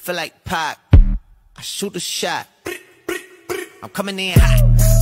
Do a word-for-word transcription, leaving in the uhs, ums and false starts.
feel like Pac. I shoot a shot. I'm coming in hot.